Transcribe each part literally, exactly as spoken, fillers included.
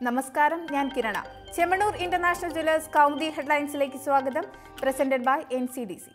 നമസ്കാരം, ഞാൻ Kiran. Chemmanur international jewellers Kaumudi ഹെഡ്ലൈൻസിലേക്ക് സ്വാഗതം. Presented by N C D C.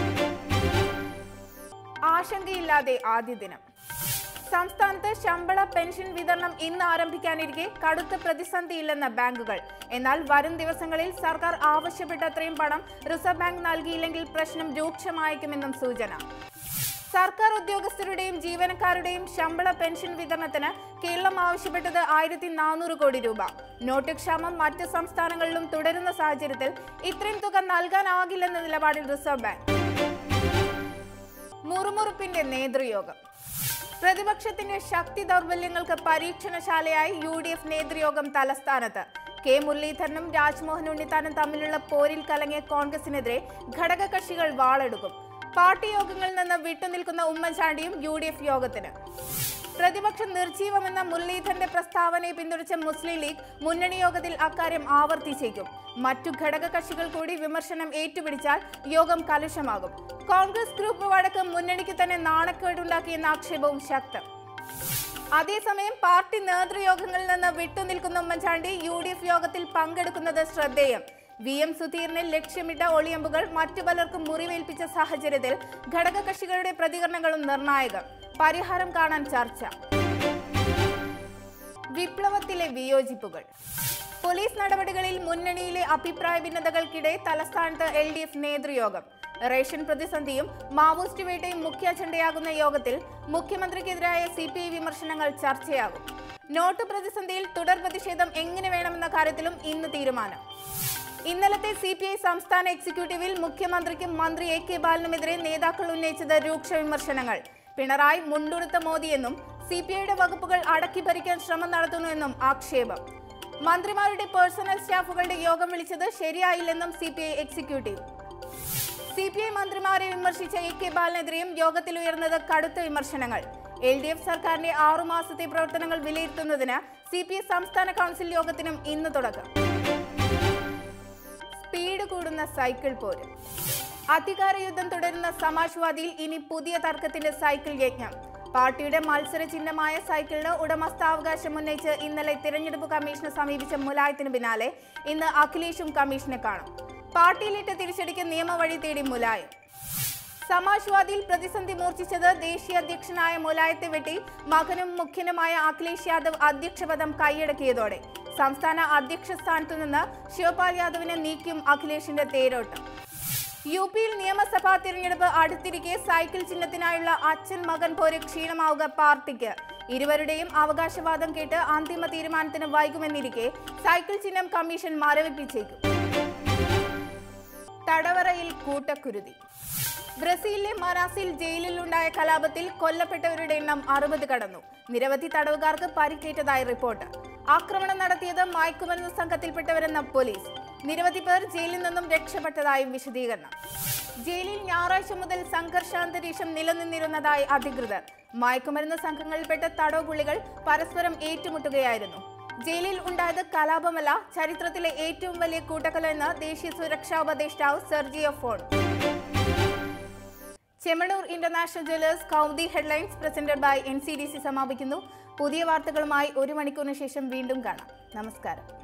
ആശങ്കയില്ലാതെ ആദ്യ ദിനം. സംസ്ഥാനത്ത് ശമ്പള പെൻഷൻ വിതരണം ഇന്ന് ആരംഭിക്കാനിരിക്കെ കടുത്ത പ്രതിസന്ധിയില്ലെന്ന ബാങ്കുകൾ. എന്നാൽ വരും ദിവസങ്ങളിൽ സർക്കാർ ആവശ്യപ്പെട്ടത്രയും പണം റിസർവ് ബാങ്ക് നൽകിയില്ലെങ്കിൽ പ്രശ്നം രൂക്ഷമായേക്കുമെന്നും സൂചന. സർക്കാർ ഉദ്യോഗസ്ഥരുടെയും ജീവനക്കാരുടെയും ശമ്പള പെൻഷൻ വിതരണത്തിന് കേരളം ആവശ്യപ്പെട്ടത് ആയിരത്തി നാനൂറ് കോടി രൂപ. നോട്ട് ക്ഷാമം മറ്റ് സംസ്ഥാനങ്ങളിലും തുടരുന്ന സാഹചര്യത്തിൽ ഇത്രയും തുക നൽകാനാകില്ലെന്ന നിലപാടിൽ റിസർവ് ബാങ്ക്. മുറുമുറുപ്പിന്റെ നേതൃയോഗം. പ്രതിപക്ഷത്തിന്റെ ശക്തി ദൗർബല്യങ്ങൾക്ക് പരീക്ഷണശാലയായി യു ഡി എഫ് നേതൃയോഗം തലസ്ഥാനത്ത്. കെ മുരളീധരനും രാജ്മോഹൻ ഉണ്ണിത്താനും തമ്മിലുള്ള പോരിൽ കലങ്ങിയ കോൺഗ്രസിനെതിരെ ഘടകകക്ഷികൾ വാളെടുക്കും. പാർട്ടി യോഗങ്ങളിൽ നിന്ന് വിട്ടുനിൽക്കുന്ന ഉമ്മൻചാണ്ടിയും യു ഡി എഫ് യോഗത്തിന്. പ്രതിപക്ഷം നിർജീവമെന്ന മുരളീധരന്റെ പ്രസ്താവനയെ പിന്തുണച്ച മുസ്ലിം ലീഗ് മുന്നണി യോഗത്തിൽ അക്കാര്യം ആവർത്തിച്ചേക്കും. മറ്റു ഘടകകക്ഷികൾ കൂടി വിമർശനം ഏറ്റുപിടിച്ചാൽ യോഗം കലുഷമാകും. കോൺഗ്രസ് ഗ്രൂപ്പ് വഴക്ക് മുന്നണിക്ക് തന്നെ നാണക്കേടുണ്ടാക്കിയെന്ന ആക്ഷേപവും ശക്തം. അതേസമയം പാർട്ടി നേതൃയോഗങ്ങളിൽ നിന്ന് വിട്ടുനിൽക്കുന്ന ഉമ്മൻചാണ്ടി യു ഡി എഫ് യോഗത്തിൽ പങ്കെടുക്കുന്നത് ശ്രദ്ധേയം. വി എം സുധീറിനെ ലക്ഷ്യമിട്ട ഒളിയമ്പുകൾ മറ്റു പലർക്കും മുറിവേൽപ്പിച്ച സാഹചര്യത്തിൽ ഘടകകക്ഷികളുടെ പ്രതികരണങ്ങളും നിർണായകം. പരിഹാരം കാണാൻ ചർച്ച. വിപ്ലവത്തിലെ വിയോജിപ്പുകൾ. പോലീസ് നടപടികളിൽ മുന്നണിയിലെ അഭിപ്രായ ഭിന്നതകൾക്കിടെ തലസ്ഥാനത്ത് എൽ ഡി എഫ് നേതൃയോഗം. റേഷൻ പ്രതിസന്ധിയും മാവോയിസ്റ്റ് വേട്ടയും മുഖ്യ അജണ്ടയാകുന്ന യോഗത്തിൽ മുഖ്യമന്ത്രിക്കെതിരായ സി പി ഐ വിമർശനങ്ങൾ ചർച്ചയാകും. നോട്ട് പ്രതിസന്ധിയിൽ തുടർ പ്രതിഷേധം എങ്ങനെ വേണമെന്ന കാര്യത്തിലും ഇന്ന് തീരുമാനം. ഇന്നലത്തെ സി പി ഐ സംസ്ഥാന എക്സിക്യൂട്ടീവിൽ മുഖ്യമന്ത്രിക്കും മന്ത്രി എ കെ ബാലനുമെതിരെ നേതാക്കൾ ഉന്നയിച്ചത് രൂക്ഷ വിമർശനങ്ങൾ. പിണറായി മുണ്ടുടുത്ത മോദിയെന്നും സി പി ഐയുടെ വകുപ്പുകൾ അടക്കി ഭരിക്കാൻ ശ്രമം നടത്തുന്നുവെന്നും ആക്ഷേപം. മന്ത്രിമാരുടെ പേഴ്സണൽ സ്റ്റാഫുകളുടെ യോഗം വിളിച്ചത് ശരിയായില്ലെന്നും C P I executive. C P I മന്ത്രിമാരെ വിമർശിച്ച എ കെ ബാലനെതിരെയും യോഗത്തിൽ ഉയർന്നത് കടുത്ത വിമർശനങ്ങൾ. എൽ ഡി എഫ് സർക്കാരിന്റെ ആറുമാസത്തെ പ്രവർത്തനങ്ങൾ വിലയിരുത്തുന്നതിന് സി പി ഐ സംസ്ഥാന കൗൺസിൽ യോഗത്തിനും ഇന്ന് തുടക്കം. സ്പീഡ് കൂടുന്ന സൈക്കിൾ പോര്. അധികാര യുദ്ധം തുടരുന്ന സമാജ്വാദിയിൽ ഇനി പുതിയ തർക്കത്തിന്റെ സൈക്കിൾ യജ്ഞം. പാർട്ടിയുടെ മത്സര ചിഹ്നമായ സൈക്കിളിന് ഉടമസ്ഥാവകാശം ഉന്നയിച്ച് ഇന്നലെ തിരഞ്ഞെടുപ്പ് കമ്മീഷനെ സമീപിച്ച മുലായത്തിന് പിന്നാലെ ഇന്ന് അഖിലേഷും കമ്മീഷനെ കാണും. പാർട്ടിയിലിട്ട് തിരിച്ചടിക്ക് നിയമവഴി തേടി മുലായം. സമാജ്വാദിയിൽ പ്രതിസന്ധി മൂർച്ഛിച്ചത് ദേശീയ അധ്യക്ഷനായ മുലായത്തെ വെട്ടി മകനും മുഖ്യനുമായ അഖിലേഷ് യാദവ് അധ്യക്ഷപദം കൈയടക്കിയതോടെ സംസ്ഥാന അധ്യക്ഷ സ്ഥാനത്തു നിന്ന് ശിവപാൽ യാദവിനെ നീക്കിയും അഖിലേഷിന്റെ തേരോട്ടം. യു പിയിൽ നിയമസഭാ തിരഞ്ഞെടുപ്പ് അടുത്തിരിക്കെ സൈക്കിൾ ചിഹ്നത്തിനായുള്ള അച്ഛൻ മകൻ പോര് ക്ഷീണമാവുക പാർട്ടിക്ക്. ഇരുവരുടെയും അവകാശവാദം കേട്ട് അന്തിമ തീരുമാനത്തിന് വൈകുമെന്നിരിക്കെ സൈക്കിൾ ചിഹ്നം കമ്മീഷൻ മരവിപ്പിച്ചേക്കും. തടവറയിൽ കൂട്ടക്കുരുതി. ബ്രസീലിലെ മനാസിൽ ജയിലിലുണ്ടായ കലാപത്തിൽ കൊല്ലപ്പെട്ടവരുടെ എണ്ണം അറുപത് കടന്നു. നിരവധി തടവുകാർക്ക് പരിക്കേറ്റതായി റിപ്പോർട്ട്. ആക്രമണം നടത്തിയത് മയക്കുമരുന്ന് സംഘത്തിൽപ്പെട്ടവരെന്ന പോലീസ്. നിരവധി പേർ ജയിലിൽ നിന്നും രക്ഷപ്പെട്ടതായും വിശദീകരണം. ജയിലിൽ ഞായറാഴ്ച മുതൽ സംഘർഷാന്തരീക്ഷം നിലനിന്നിരുന്നതായി അധികൃതർ. മയക്കുമരുന്ന് സംഘങ്ങളിൽപ്പെട്ട തടവുപുള്ളികൾ പരസ്പരം ഏറ്റുമുട്ടുകയായിരുന്നു. ജയിലിൽ ഉണ്ടായത് കലാപമല്ല, ചരിത്രത്തിലെ ഏറ്റവും വലിയ കൂട്ടക്കൊലയെന്ന് ദേശീയ സുരക്ഷാ ഉപദേഷ്ടാവ് സെർജിയോ ഫോൺ. Chemmanur international jewellers Kaumudi headlines presented by N C D C സമാപിക്കുന്നു. പുതിയ വാർത്തകളുമായി ഒരു മണിക്കൂറിന് ശേഷം വീണ്ടും കാണാം. നമസ്കാരം.